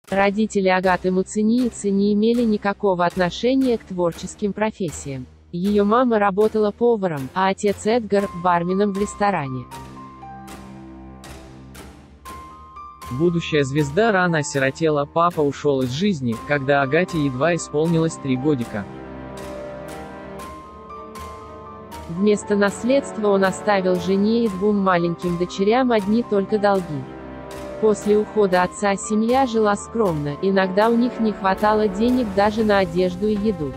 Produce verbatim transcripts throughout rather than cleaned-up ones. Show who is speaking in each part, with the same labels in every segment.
Speaker 1: Родители Агаты Муцениеце не имели никакого отношения к творческим профессиям. Ее мама работала поваром, а отец Эдгар – барменом в ресторане.
Speaker 2: Будущая звезда рано осиротела, папа ушел из жизни, когда Агате едва исполнилось три годика.
Speaker 1: Вместо наследства он оставил жене и двум маленьким дочерям одни только долги. После ухода отца семья жила скромно, иногда у них не хватало денег даже на одежду и еду.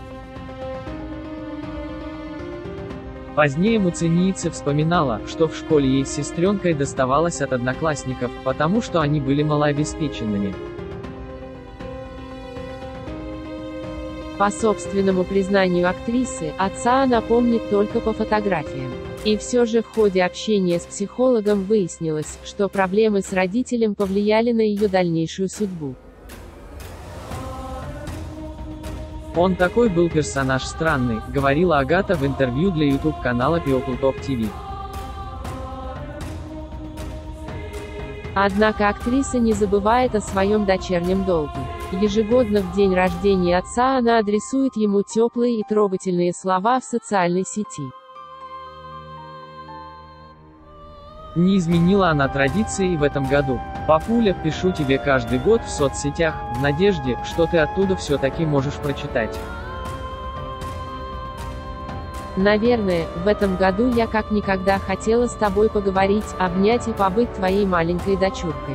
Speaker 2: Позднее Муцениеце вспоминала, что в школе ей с сестренкой доставалось от одноклассников, потому что они были малообеспеченными.
Speaker 1: По собственному признанию актрисы, отца она помнит только по фотографиям. И все же в ходе общения с психологом выяснилось, что проблемы с родителем повлияли на ее дальнейшую судьбу.
Speaker 2: «Он такой был персонаж странный», — говорила Агата в интервью для YouTube-канала People Top ти ви.
Speaker 1: Однако актриса не забывает о своем дочернем долге. Ежегодно в день рождения отца она адресует ему теплые и трогательные слова в социальной сети.
Speaker 2: Не изменила она традиции и в этом году. «Папуля, пишу тебе каждый год в соцсетях, в надежде, что ты оттуда все-таки можешь прочитать.
Speaker 1: Наверное, в этом году я как никогда хотела с тобой поговорить, обнять и побыть твоей маленькой дочуркой.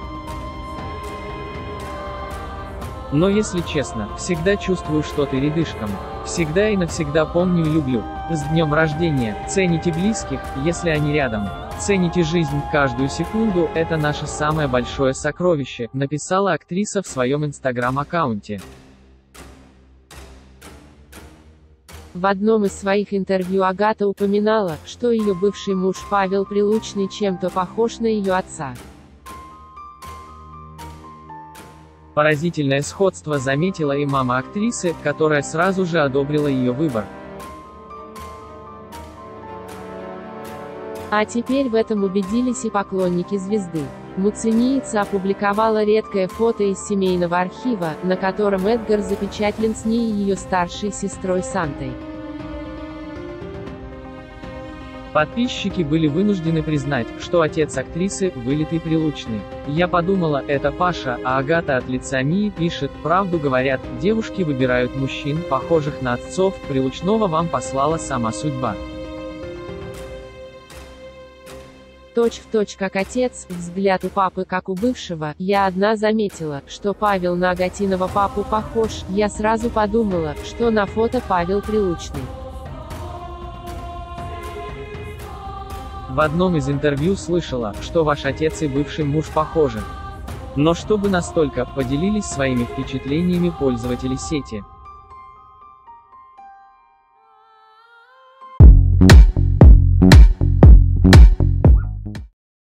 Speaker 2: Но если честно, всегда чувствую, что ты рядышком. Всегда и навсегда помню и люблю. С днем рождения, цените близких, если они рядом. Цените жизнь, каждую секунду, это наше самое большое сокровище», — написала актриса в своем инстаграм-аккаунте.
Speaker 1: В одном из своих интервью Агата упоминала, что ее бывший муж Павел Прилучный чем-то похож на ее отца.
Speaker 2: Поразительное сходство заметила и мама актрисы, которая сразу же одобрила ее выбор.
Speaker 1: А теперь в этом убедились и поклонники звезды. Муцениеце опубликовала редкое фото из семейного архива, на котором Эдгар запечатлен с ней и ее старшей сестрой Сантой.
Speaker 2: Подписчики были вынуждены признать, что отец актрисы – вылитый Прилучный. «Я подумала, это Паша», а Агата от лица Мии пишет: «Правду говорят, девушки выбирают мужчин, похожих на отцов, Прилучного вам послала сама судьба».
Speaker 1: Точь в точь как отец, взгляд у папы как у бывшего. Я одна заметила, что Павел на Агатиного папу похож. Я сразу подумала, что на фото Павел Прилучный.
Speaker 2: В одном из интервью слышала, что ваш отец и бывший муж похожи. Но чтобы настолько, поделились своими впечатлениями пользователи сети.